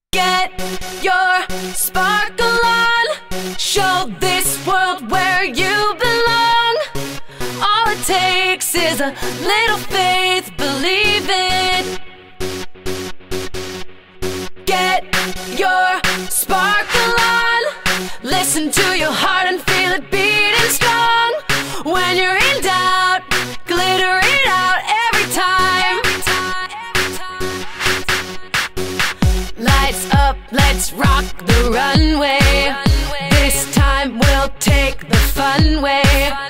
Get your sparkle on. Show this world where you belong. All it takes is a little faith, believe it. Get your sparkle on. Listen to your heart and feel it beating strong. When you're in doubt, glitter it out every time. Lights up, let's rock the runway. This time we'll take the fun way.